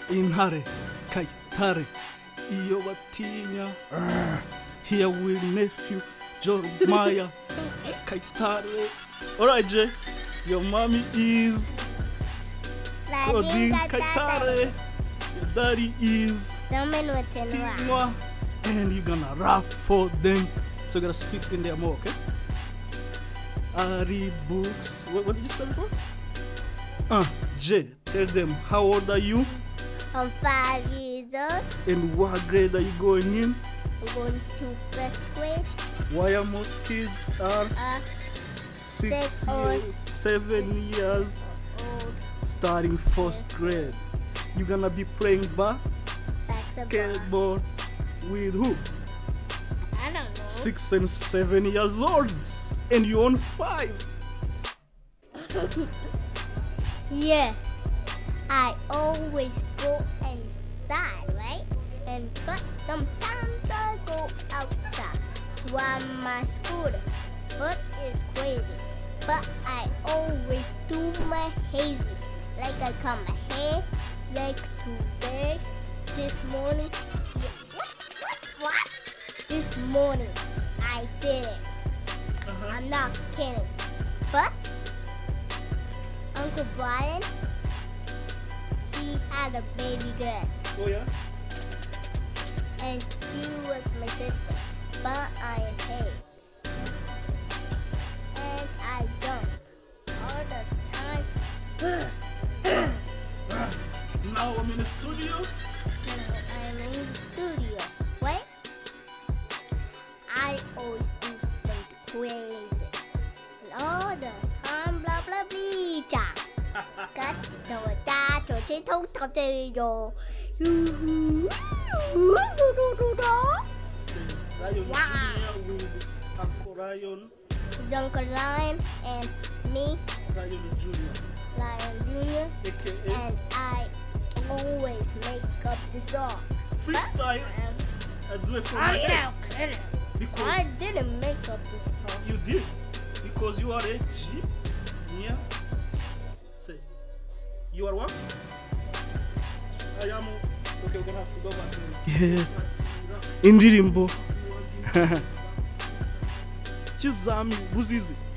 Intare, Intare, iyo batinya. Here with nephew, Jeremiah, Intare. Alright, Jay, your mommy is Claudine Intare. Your daddy is Tinwa. And you're gonna rap for them. So you're gonna speak in their more, okay? I read books. What did you say before? Jay, tell them, how old are you? I'm 5 years old. And what grade are you going in? I'm going to first grade. Why are most kids are 6 years, 7 years old, starting first grade? You're gonna be playing basketball with who? I don't know. 6 and 7 years old, and you're on 5. Yeah, I always go inside, right? But sometimes I go outside to ride my scooter. But it's crazy. But I always do my hazy. Like I cut my hair, like today, this morning. What? This morning I did it. I'm not kidding. But Uncle Brian, he had a baby girl. Oh yeah? And she was my sister, but I am paid. And I jump all the time. Now I'm in the studio. I'm in the studio. Wait. I always do something crazy. And all the time, blah blah blah. Cắt đầu ta rồi chế thấu tao tê rồi. Uncle Ryan and me, Lion Jr. And I always make up the song. Freestyle. I do it for my I'm head. not kidding. Because I didn't make up this song. you did. Because you are a G. Yeah. Say. You are what? I am. Okay, we're gonna have to go back. Yeah. Indirimbo. Kizami buzizi.